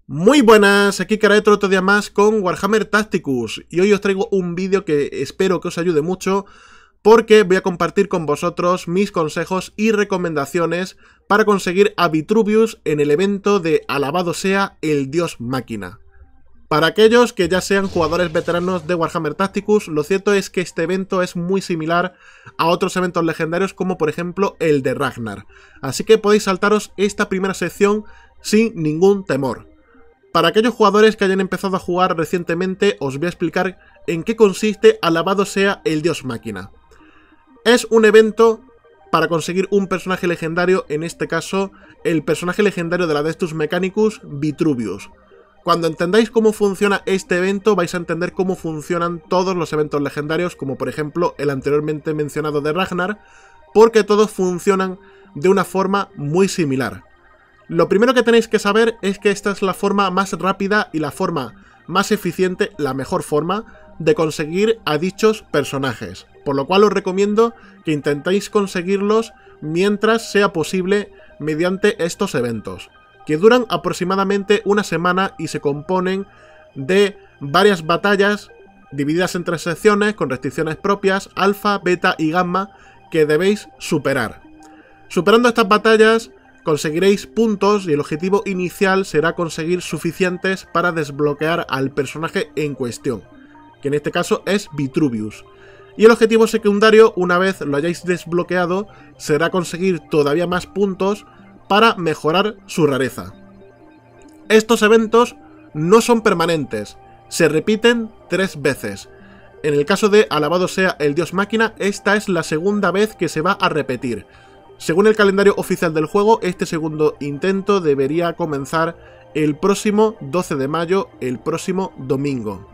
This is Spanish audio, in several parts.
Muy buenas, aquí Karaetro otro día más con Warhammer Tacticus y hoy os traigo un vídeo que espero que os ayude mucho porque voy a compartir con vosotros mis consejos y recomendaciones para conseguir a Vitruvius en el evento de Alabado sea el Dios Máquina. Para aquellos que ya sean jugadores veteranos de Warhammer Tacticus, lo cierto es que este evento es muy similar a otros eventos legendarios como por ejemplo el de Ragnar, así que podéis saltaros esta primera sección sin ningún temor. Para aquellos jugadores que hayan empezado a jugar recientemente, os voy a explicar en qué consiste Alabado sea el Dios Máquina. Es un evento para conseguir un personaje legendario, en este caso, el personaje legendario de la Adeptus Mechanicus, Vitruvius. Cuando entendáis cómo funciona este evento, vais a entender cómo funcionan todos los eventos legendarios, como por ejemplo el anteriormente mencionado de Ragnar, porque todos funcionan de una forma muy similar. Lo primero que tenéis que saber es que esta es la forma más rápida y la forma más eficiente, la mejor forma de conseguir a dichos personajes. Por lo cual os recomiendo que intentéis conseguirlos mientras sea posible mediante estos eventos, que duran aproximadamente una semana y se componen de varias batallas divididas en 3 secciones con restricciones propias, alfa, beta y gamma, que debéis superar. Superando estas batallas conseguiréis puntos y el objetivo inicial será conseguir suficientes para desbloquear al personaje en cuestión, que en este caso es Vitruvius. Y el objetivo secundario, una vez lo hayáis desbloqueado, será conseguir todavía más puntos para mejorar su rareza. Estos eventos no son permanentes, se repiten 3 veces. En el caso de Alabado sea el Dios Máquina, esta es la segunda vez que se va a repetir. Según el calendario oficial del juego, este segundo intento debería comenzar el próximo 12 de mayo, el próximo domingo.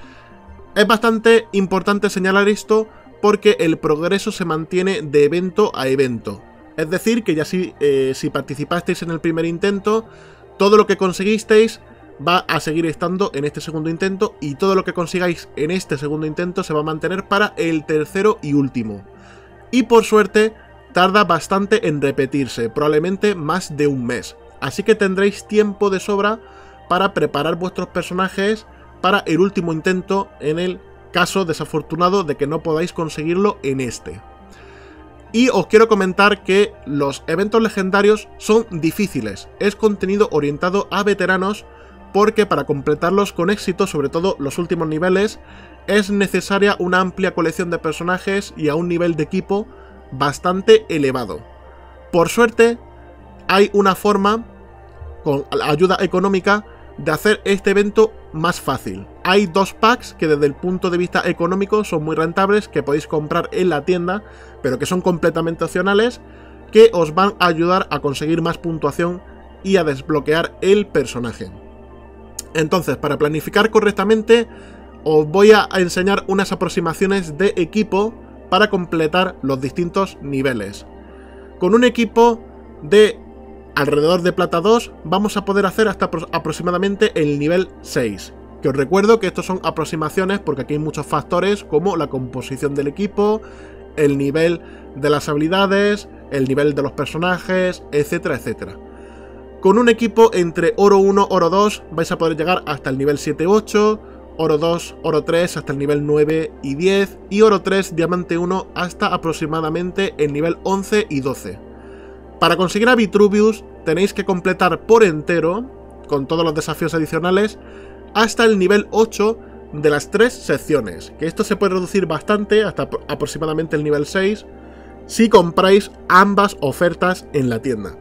Es bastante importante señalar esto porque el progreso se mantiene de evento a evento. Es decir, que ya si participasteis en el primer intento, todo lo que conseguisteis va a seguir estando en este segundo intento y todo lo que consigáis en este segundo intento se va a mantener para el tercero y último. Y por suerte tarda bastante en repetirse, probablemente más de un mes. Así que tendréis tiempo de sobra para preparar vuestros personajes para el último intento en el caso desafortunado de que no podáis conseguirlo en este. Y os quiero comentar que los eventos legendarios son difíciles. Es contenido orientado a veteranos porque para completarlos con éxito, sobre todo los últimos niveles, es necesaria una amplia colección de personajes y a un nivel de equipo bastante elevado. Por suerte, hay una forma, con ayuda económica, de hacer este evento más fácil. Hay 2 packs que desde el punto de vista económico son muy rentables, que podéis comprar en la tienda, pero que son completamente opcionales, que os van a ayudar a conseguir más puntuación y a desbloquear el personaje. Entonces, para planificar correctamente, os voy a enseñar unas aproximaciones de equipo para completar los distintos niveles. Con un equipo de alrededor de plata 2 vamos a poder hacer hasta aproximadamente el nivel 6. Que os recuerdo que estos son aproximaciones porque aquí hay muchos factores como la composición del equipo, el nivel de las habilidades, el nivel de los personajes, etcétera, etcétera. Con un equipo entre oro 1, oro 2 vais a poder llegar hasta el nivel 7-8, oro 2, oro 3 hasta el nivel 9 y 10 y oro 3, diamante 1 hasta aproximadamente el nivel 11 y 12. Para conseguir a Vitruvius tenéis que completar por entero, con todos los desafíos adicionales, hasta el nivel 8 de las 3 secciones, que esto se puede reducir bastante hasta aproximadamente el nivel 6 si compráis ambas ofertas en la tienda.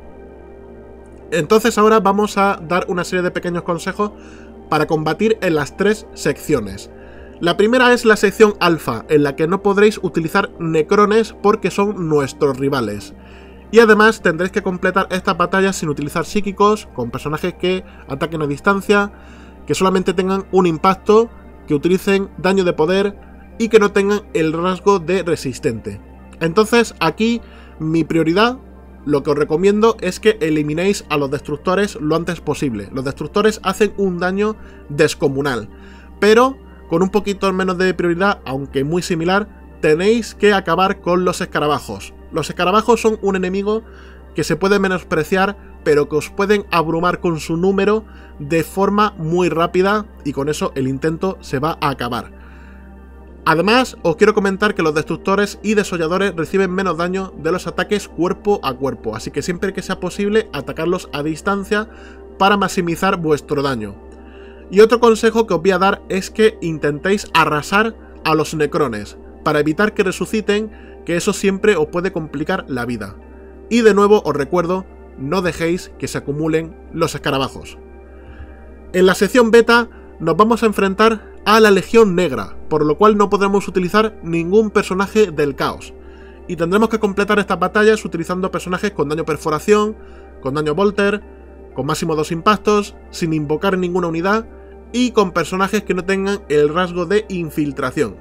Entonces ahora vamos a dar una serie de pequeños consejos para combatir en las 3 secciones. La primera es la sección alfa, en la que no podréis utilizar necrones porque son nuestros rivales. Y además tendréis que completar estas batallas sin utilizar psíquicos, con personajes que ataquen a distancia, que solamente tengan un impacto, que utilicen daño de poder y que no tengan el rasgo de resistente. Entonces aquí mi prioridad, lo que os recomiendo es que eliminéis a los destructores lo antes posible. Los destructores hacen un daño descomunal, pero con un poquito menos de prioridad, aunque muy similar, tenéis que acabar con los escarabajos. Los escarabajos son un enemigo que se puede menospreciar pero que os pueden abrumar con su número de forma muy rápida y con eso el intento se va a acabar. Además, os quiero comentar que los destructores y desolladores reciben menos daño de los ataques cuerpo a cuerpo, así que siempre que sea posible atacarlos a distancia para maximizar vuestro daño. Y otro consejo que os voy a dar es que intentéis arrasar a los necrones, para evitar que resuciten, que eso siempre os puede complicar la vida. Y de nuevo os recuerdo, no dejéis que se acumulen los escarabajos. En la sección beta nos vamos a enfrentar a la Legión Negra, por lo cual no podremos utilizar ningún personaje del caos. Y tendremos que completar estas batallas utilizando personajes con daño perforación, con daño volter, con máximo 2 impactos, sin invocar ninguna unidad y con personajes que no tengan el rasgo de infiltración.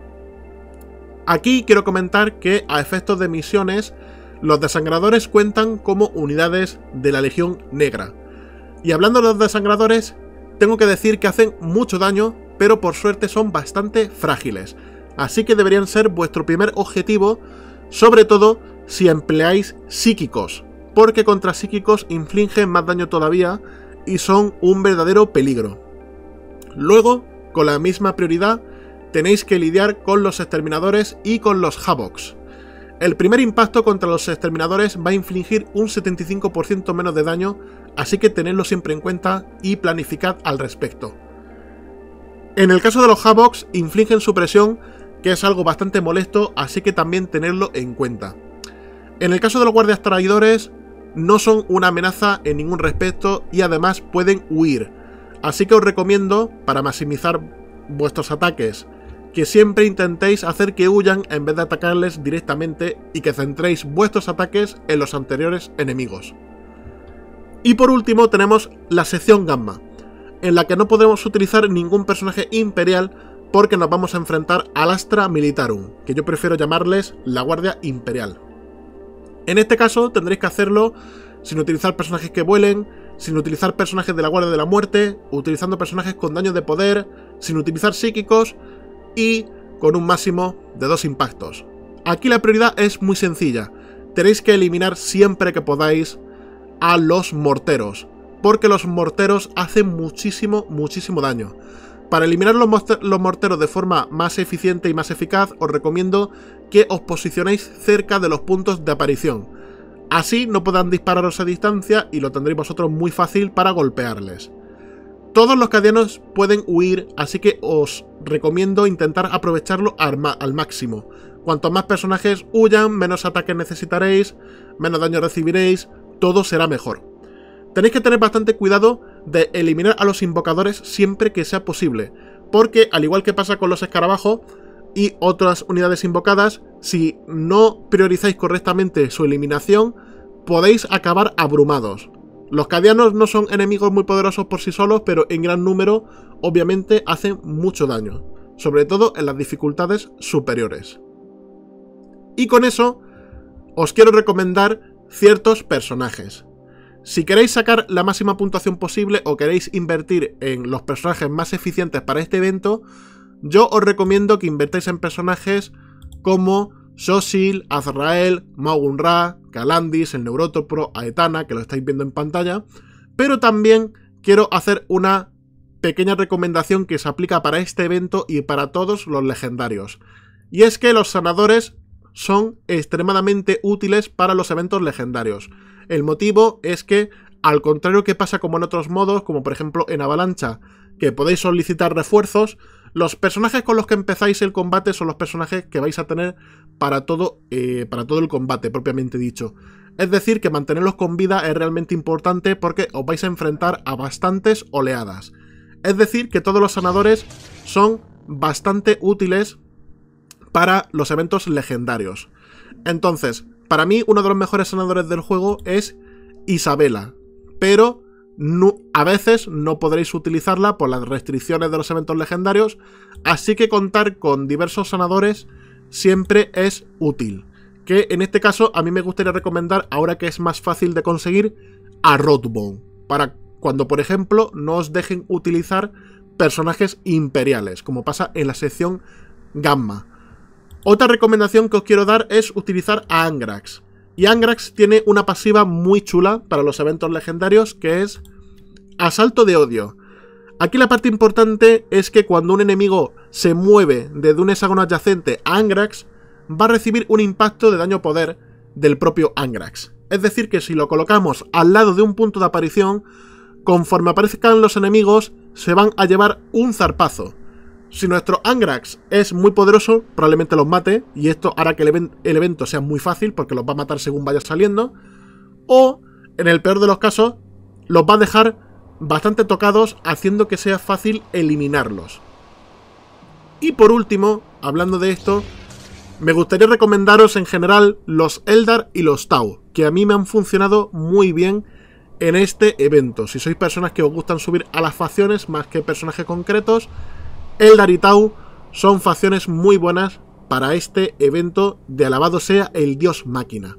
Aquí quiero comentar que a efectos de misiones, los desangradores cuentan como unidades de la Legión Negra. Y hablando de los desangradores, tengo que decir que hacen mucho daño, pero por suerte son bastante frágiles. Así que deberían ser vuestro primer objetivo, sobre todo si empleáis psíquicos, porque contra psíquicos infligen más daño todavía y son un verdadero peligro. Luego, con la misma prioridad, tenéis que lidiar con los exterminadores y con los havocs. El primer impacto contra los exterminadores va a infligir un 75% menos de daño, así que tenedlo siempre en cuenta y planificad al respecto. En el caso de los havocs, infligen supresión, que es algo bastante molesto, así que también tenedlo en cuenta. En el caso de los guardias traidores, no son una amenaza en ningún respecto y además pueden huir. Así que os recomiendo, para maximizar vuestros ataques, que siempre intentéis hacer que huyan en vez de atacarles directamente y que centréis vuestros ataques en los anteriores enemigos. Y por último tenemos la sección Gamma, en la que no podremos utilizar ningún personaje imperial porque nos vamos a enfrentar al Astra Militarum, que yo prefiero llamarles la Guardia Imperial. En este caso tendréis que hacerlo sin utilizar personajes que vuelen, sin utilizar personajes de la Guardia de la Muerte, utilizando personajes con daño de poder, sin utilizar psíquicos y con un máximo de 2 impactos. Aquí la prioridad es muy sencilla, tenéis que eliminar siempre que podáis a los morteros, porque los morteros hacen muchísimo daño. Para eliminar los morteros de forma más eficiente y más eficaz, os recomiendo que os posicionéis cerca de los puntos de aparición. Así no podrán dispararos a distancia y lo tendréis vosotros muy fácil para golpearles. Todos los cadianos pueden huir, así que os recomiendo intentar aprovecharlo al máximo. Cuanto más personajes huyan, menos ataques necesitaréis, menos daño recibiréis, todo será mejor. Tenéis que tener bastante cuidado de eliminar a los invocadores siempre que sea posible, porque al igual que pasa con los escarabajos y otras unidades invocadas, si no priorizáis correctamente su eliminación, podéis acabar abrumados. Los cadianos no son enemigos muy poderosos por sí solos, pero en gran número obviamente hacen mucho daño, sobre todo en las dificultades superiores. Y con eso os quiero recomendar ciertos personajes. Si queréis sacar la máxima puntuación posible o queréis invertir en los personajes más eficientes para este evento, yo os recomiendo que invertáis en personajes como Shosil, Azrael, Maugun Ra, Calandis, el Neurótopro, Aetana, que lo estáis viendo en pantalla, pero también quiero hacer una pequeña recomendación que se aplica para este evento y para todos los legendarios. Y es que los sanadores son extremadamente útiles para los eventos legendarios. El motivo es que, al contrario que pasa como en otros modos, como por ejemplo en Avalancha, que podéis solicitar refuerzos, los personajes con los que empezáis el combate son los personajes que vais a tener para todo el combate, propiamente dicho. Es decir, que mantenerlos con vida es realmente importante porque os vais a enfrentar a bastantes oleadas. Es decir, que todos los sanadores son bastante útiles para los eventos legendarios. Entonces, para mí uno de los mejores sanadores del juego es Isabela, pero a veces no podréis utilizarla por las restricciones de los eventos legendarios, así que contar con diversos sanadores siempre es útil. Que en este caso a mí me gustaría recomendar, ahora que es más fácil de conseguir, a Rodbone, para cuando por ejemplo no os dejen utilizar personajes imperiales, como pasa en la sección Gamma. Otra recomendación que os quiero dar es utilizar a Angrax, Y Angrax tiene una pasiva muy chula para los eventos legendarios, que es Asalto de Odio. Aquí la parte importante es que cuando un enemigo se mueve desde un hexágono adyacente a Angrax, va a recibir un impacto de daño poder del propio Angrax. Es decir, que si lo colocamos al lado de un punto de aparición, conforme aparezcan los enemigos, se van a llevar un zarpazo. Si nuestro Angrax es muy poderoso, probablemente los mate, y esto hará que el evento sea muy fácil, porque los va a matar según vaya saliendo. O, en el peor de los casos, los va a dejar bastante tocados, haciendo que sea fácil eliminarlos. Y por último, hablando de esto, me gustaría recomendaros en general los Eldar y los Tau, que a mí me han funcionado muy bien en este evento. Si sois personas que os gustan subir a las facciones más que personajes concretos, Eldar y Tau son facciones muy buenas para este evento de alabado sea el dios máquina.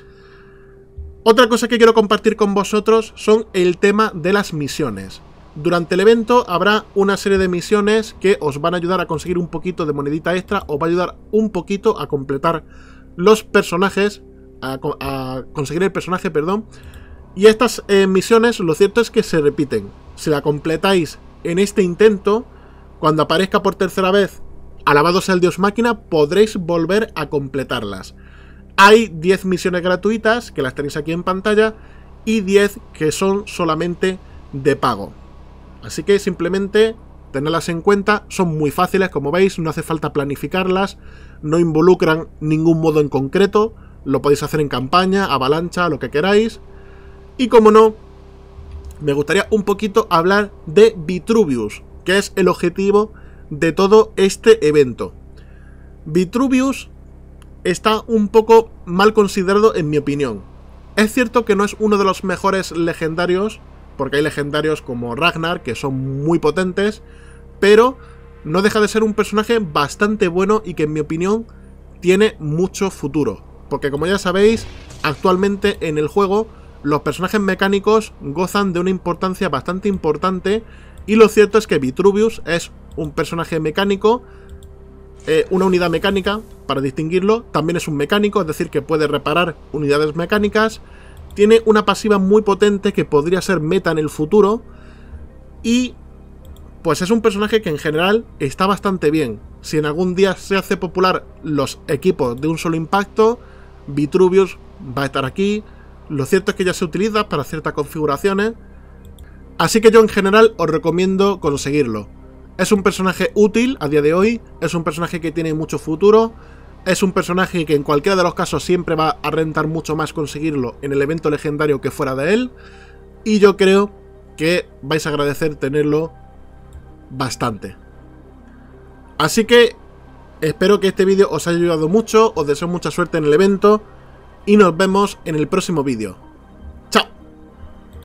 Otra cosa que quiero compartir con vosotros son el tema de las misiones. Durante el evento habrá una serie de misiones que os van a ayudar a conseguir un poquito de monedita extra, os va a ayudar un poquito a completar los personajes, a conseguir el personaje, perdón. Y estas misiones, lo cierto es que se repiten. Si la completáis en este intento, cuando aparezca por tercera vez, alabado sea el dios máquina, podréis volver a completarlas. Hay 10 misiones gratuitas, que las tenéis aquí en pantalla, y 10 que son solamente de pago. Así que simplemente tenedlas en cuenta, son muy fáciles, como veis, no hace falta planificarlas, no involucran ningún modo en concreto, lo podéis hacer en campaña, avalancha, lo que queráis. Y como no, me gustaría un poquito hablar de Vitruvius, que es el objetivo de todo este evento. Vitruvius está un poco mal considerado en mi opinión. Es cierto que no es uno de los mejores legendarios, porque hay legendarios como Ragnar que son muy potentes, pero no deja de ser un personaje bastante bueno y que en mi opinión tiene mucho futuro. Porque como ya sabéis, actualmente en el juego los personajes mecánicos gozan de una importancia bastante importante, y lo cierto es que Vitruvius es un personaje mecánico, una unidad mecánica, para distinguirlo. También es un mecánico, es decir, que puede reparar unidades mecánicas. Tiene una pasiva muy potente que podría ser meta en el futuro. Y pues es un personaje que en general está bastante bien. Si en algún día se hace popular los equipos de un solo impacto, Vitruvius va a estar aquí. Lo cierto es que ya se utiliza para ciertas configuraciones. Así que yo en general os recomiendo conseguirlo. Es un personaje útil a día de hoy, es un personaje que tiene mucho futuro, es un personaje que en cualquiera de los casos siempre va a rentar mucho más conseguirlo en el evento legendario que fuera de él, y yo creo que vais a agradecer tenerlo bastante. Así que espero que este vídeo os haya ayudado mucho, os deseo mucha suerte en el evento y nos vemos en el próximo vídeo.